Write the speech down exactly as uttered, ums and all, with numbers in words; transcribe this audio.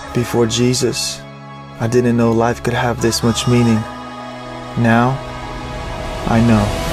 Before Jesus, I didn't know life could have this much meaning. Now, I know.